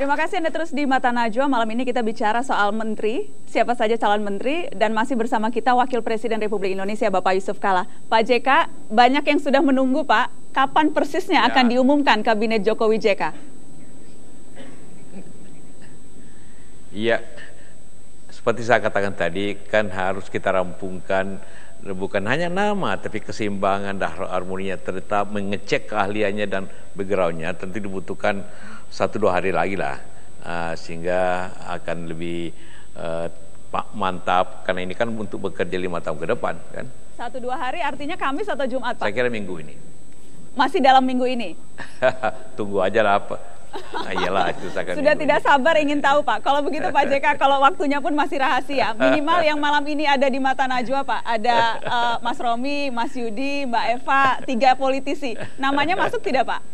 Terima kasih Anda terus di Mata Najwa. Malam ini kita bicara soal menteri, siapa saja calon menteri, dan masih bersama kita Wakil Presiden Republik Indonesia Bapak Yusuf Kalla. Pak JK, banyak yang sudah menunggu Pak, kapan persisnya akan diumumkan Kabinet Jokowi JK? Iya, seperti saya katakan tadi, kan harus kita rampungkan bukan hanya nama, tapi keseimbangan dan harmoninya, tetap mengecek keahliannya dan backgroundnya. Tentu dibutuhkan 1-2 hari lagi lah, sehingga akan lebih mantap, karena ini kan untuk bekerja 5 tahun ke depan kan. 1-2 hari artinya Kamis atau Jumat Pak? Saya kira minggu ini. Masih dalam minggu ini? Tunggu aja lah apa. Nah, iyalah, itu sudah tidak sabar ingin tahu Pak. Kalau begitu Pak JK, kalau waktunya pun masih rahasia. Minimal yang malam ini ada di Mata Najwa Pak. Ada Mas Romi, Mas Yudi, Mbak Eva, 3 politisi. Namanya masuk tidak Pak?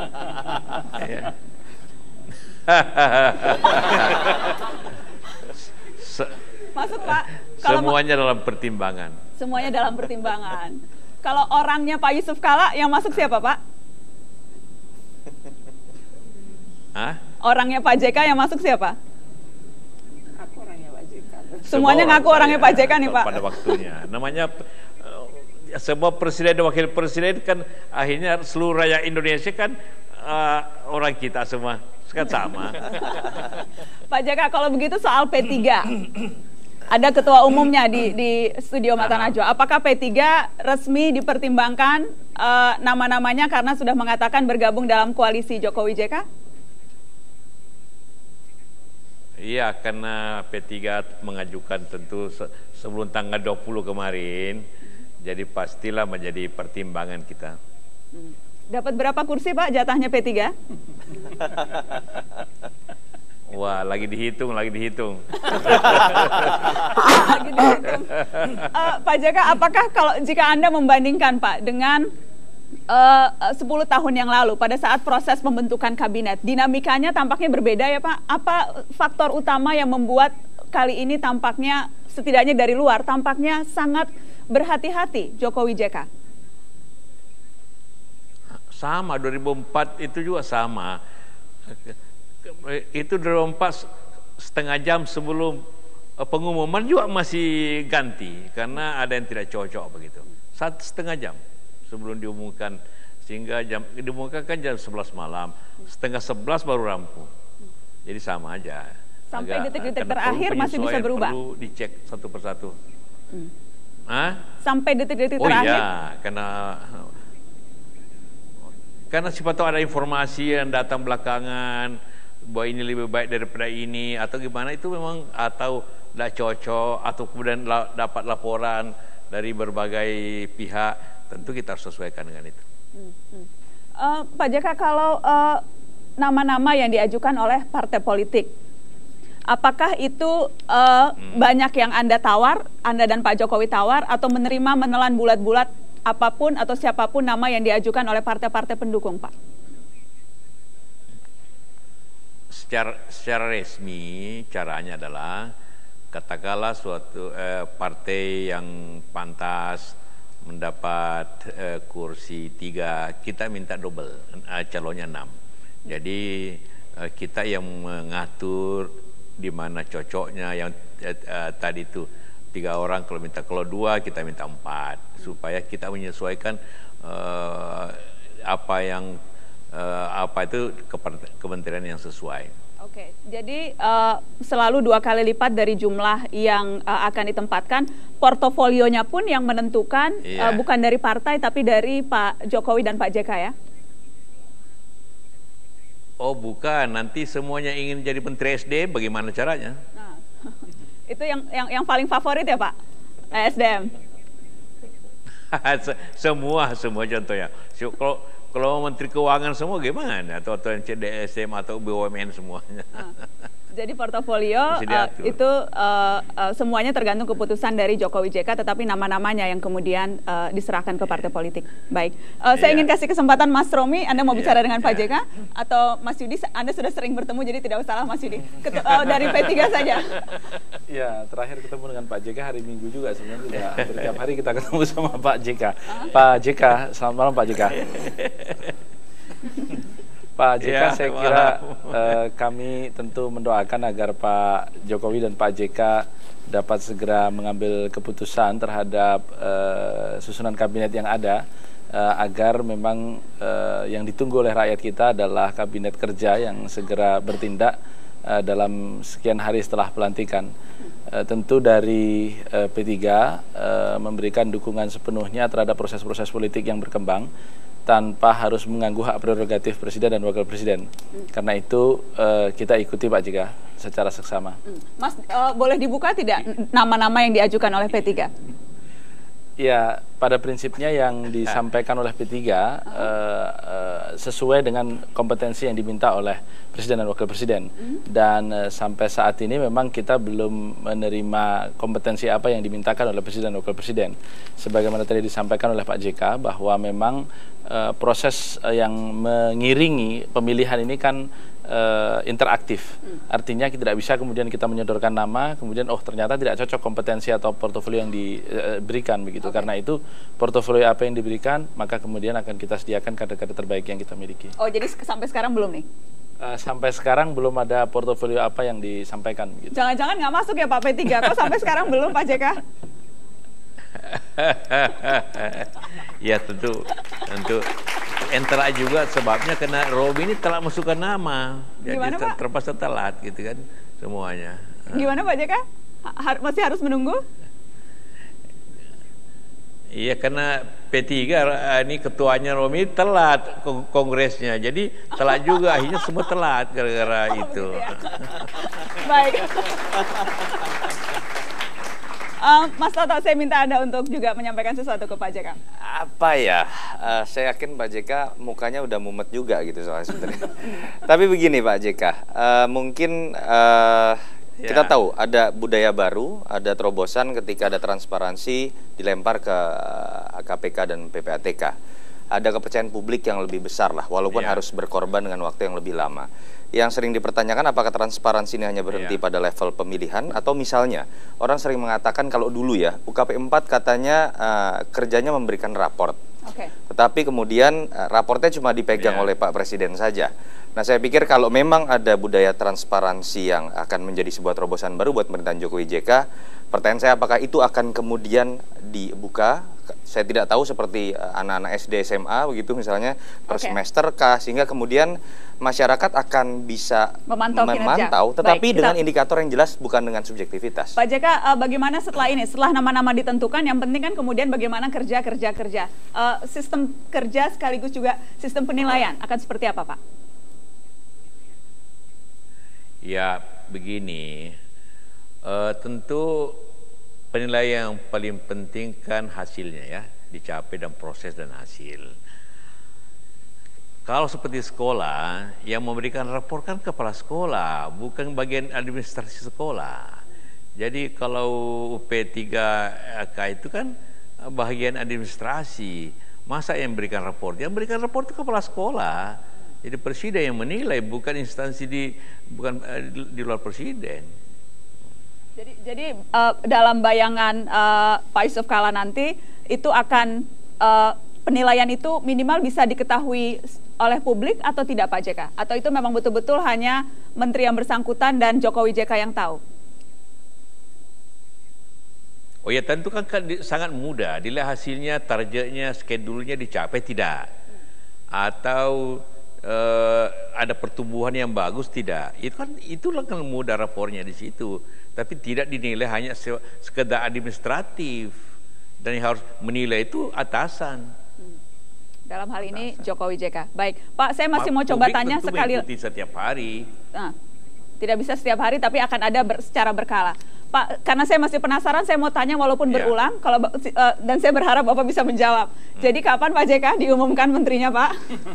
Masuk Pak. Semuanya dalam pertimbangan. Semuanya dalam pertimbangan. Kalau orangnya Pak Yusuf Kalla yang masuk siapa Pak? Orangnya Pak JK yang masuk siapa? Aku orangnya Pak JK. Semuanya ngaku orangnya Pak JK nih Pak. Pada waktunya. Namanya sebuah presiden dan wakil presiden kan akhirnya seluruh rakyat Indonesia kan orang kita semua kan sama. Pak JK, kalau begitu soal P3. Ada ketua umumnya di studio Mata Najwa. Apakah P3 resmi dipertimbangkan nama-namanya karena sudah mengatakan bergabung dalam koalisi Jokowi JK? Iya, karena P3 mengajukan tentu sebelum tanggal 20 kemarin, jadi pastilah menjadi pertimbangan kita. Dapat berapa kursi Pak jatahnya P3? Wah, lagi dihitung. Lagi dihitung. Pak JK, apakah jika Anda membandingkan Pak dengan 10 tahun yang lalu pada saat proses pembentukan kabinet, dinamikanya tampaknya berbeda ya Pak? Apa faktor utama yang membuat kali ini tampaknya, setidaknya dari luar, tampaknya sangat berhati-hati Jokowi JK? Sama, 2004 itu juga sama. Itu 2004 setengah jam sebelum pengumuman juga masih ganti, karena ada yang tidak cocok begitu. 1,5 jam sebelum diumumkan, sehingga diumumkan kan jam 11 malam, setengah 11 baru rampung. Jadi sama aja. Sampai detik-detik terakhir masih bisa berubah. Perlu dicek satu persatu. Sampai detik-detik terakhir. Oh iya, karena siapa tahu ada informasi yang datang belakangan bahwa ini lebih baik daripada ini atau gimana, itu memang atau tidak cocok, atau kemudian dapat laporan dari berbagai pihak. Tentu kita harus sesuaikan dengan itu. Pak JK, kalau nama-nama yang diajukan oleh partai politik, apakah itu banyak yang Anda dan Pak Jokowi tawar, atau menerima menelan bulat-bulat apapun atau siapapun nama yang diajukan oleh partai-partai pendukung, Pak? Secara resmi, caranya adalah katakanlah suatu partai yang pantas mendapat kursi 3, kita minta double, calonnya 6. Jadi kita yang mengatur di mana cocoknya, yang tadi itu 3 orang, kalau 2 kita minta 4, supaya kita menyesuaikan apa itu kementerian yang sesuai. Oke, jadi selalu 2 kali lipat dari jumlah yang akan ditempatkan. Portofolionya pun yang menentukan, bukan dari partai tapi dari Pak Jokowi dan Pak JK ya? Oh bukan, nanti semuanya ingin jadi Menteri SDM, bagaimana caranya? Nah, itu yang paling favorit ya Pak, SDM? semua contohnya. Kalau Menteri Keuangan semua gimana? Atau yang CDSM atau BUMN semuanya. Jadi portofolio itu semuanya tergantung keputusan dari Jokowi JK, tetapi nama-namanya yang kemudian diserahkan ke partai politik. Baik, saya ingin kasih kesempatan Mas Romi, Anda mau bicara dengan Pak JK, atau Mas Yudi, Anda sudah sering bertemu jadi tidak usah Mas Yudi. Dari P3 saja. Ya, terakhir ketemu dengan Pak JK hari Minggu juga, sebenarnya sudah hampir tiap hari kita ketemu sama Pak JK. Pak JK, selamat malam Pak JK. Pak JK, Ya, saya kira kami tentu mendoakan agar Pak Jokowi dan Pak JK dapat segera mengambil keputusan terhadap susunan kabinet yang ada, agar memang yang ditunggu oleh rakyat kita adalah kabinet kerja yang segera bertindak dalam sekian hari setelah pelantikan. Tentu dari P3 memberikan dukungan sepenuhnya terhadap proses-proses politik yang berkembang, tanpa harus mengganggu hak prerogatif Presiden dan Wakil Presiden. Karena itu kita ikuti Pak JK secara seksama. Mas, boleh dibuka tidak nama-nama yang diajukan oleh P3? Ya, pada prinsipnya yang disampaikan oleh P3 sesuai dengan kompetensi yang diminta oleh Presiden dan Wakil Presiden. Dan sampai saat ini memang kita belum menerima kompetensi apa yang dimintakan oleh Presiden dan Wakil Presiden. Sebagaimana tadi disampaikan oleh Pak JK bahwa memang proses yang mengiringi pemilihan ini kan interaktif. Artinya tidak bisa kemudian kita menyodorkan nama, kemudian ternyata tidak cocok kompetensi atau portofolio yang diberikan begitu. Karena itu portofolio apa yang diberikan, maka kemudian akan kita sediakan kader-kader terbaik yang kita miliki. Oh, jadi sampai sekarang belum nih? Sampai sekarang belum ada portofolio apa yang disampaikan. Gitu. Jangan-jangan nggak masuk ya Pak P3? Kok sampai sekarang belum Pak JK? Ya tentu telat juga sebabnya karena Robi ini telah masukkan nama, jadi terpaksa telat gitu kan semuanya. Gimana Pak JK? Masih harus menunggu? Iya, karena P3 ini ketuanya Romi telat kongresnya, jadi telat juga, akhirnya semua telat gara-gara itu. Gitu ya? Baik. Mas Toto, saya minta Anda untuk juga menyampaikan sesuatu ke Pak JK. Apa ya, saya yakin Pak JK mukanya udah mumet juga gitu soalnya sebenarnya. Tapi begini Pak JK, mungkin kita tahu ada budaya baru, ada terobosan ketika ada transparansi dilempar ke KPK dan PPATK. Ada kepercayaan publik yang lebih besar lah, walaupun harus berkorban dengan waktu yang lebih lama. Yang sering dipertanyakan apakah transparansi ini hanya berhenti pada level pemilihan, atau misalnya orang sering mengatakan kalau dulu ya UKP 4 katanya kerjanya memberikan raport. Tetapi kemudian raportnya cuma dipegang oleh Pak Presiden saja. Nah, saya pikir kalau memang ada budaya transparansi yang akan menjadi sebuah terobosan baru buat pemerintahan Jokowi JK, pertanyaan saya apakah itu akan kemudian dibuka? Saya tidak tahu, seperti anak-anak SD SMA begitu misalnya per semester kah, sehingga kemudian masyarakat akan bisa memantau tetapi dengan indikator yang jelas, bukan dengan subjektivitas. Pak JK, bagaimana setelah ini, setelah nama-nama ditentukan, yang penting kan kemudian bagaimana kerja. Sistem kerja sekaligus juga sistem penilaian akan seperti apa Pak? Ya begini, tentu penilaian yang paling penting kan hasilnya ya, dicapai dan proses dan hasil. Kalau seperti sekolah, yang memberikan rapor kan kepala sekolah, bukan bagian administrasi sekolah. Jadi kalau P3K itu kan bagian administrasi, masa yang memberikan rapor? Yang memberikan rapor itu kepala sekolah. Jadi presiden yang menilai, bukan instansi di luar presiden. Jadi dalam bayangan Pak Yusuf Kalla nanti itu akan penilaian itu minimal bisa diketahui oleh publik atau tidak Pak JK? Atau itu memang betul-betul hanya menteri yang bersangkutan dan Jokowi JK yang tahu? Oh ya, tentu kan sangat mudah dilihat hasilnya, targetnya, schedule-nya dicapai tidak, atau ada pertumbuhan yang bagus tidak. Itulah kan mudah rapornya di situ. Tapi tidak dinilai hanya sekedar administratif, dan yang harus menilai itu atasan. Dalam hal ini Jokowi JK. Baik, Pak, saya masih mau coba tanya sekali. Mengikuti setiap hari. Nah, tidak bisa setiap hari, tapi akan ada secara berkala. Pak, karena saya masih penasaran, saya mau tanya walaupun berulang, dan saya berharap Bapak bisa menjawab. Jadi kapan Pak JK diumumkan menterinya, Pak?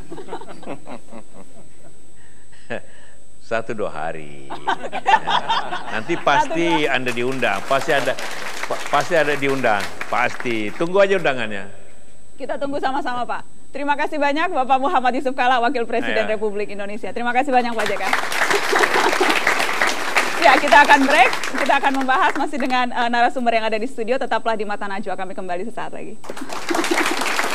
1-2 hari. Nanti pasti Anda diundang, pasti ada diundang, pasti. Tunggu aja undangannya. Kita tunggu sama-sama, Pak. Terima kasih banyak Bapak Muhammad Yusuf Kalla, Wakil Presiden Republik Indonesia. Terima kasih banyak Pak JK. Ya, kita akan break. Kita akan membahas masih dengan narasumber yang ada di studio. Tetaplah di Mata Najwa, kami kembali sesaat lagi.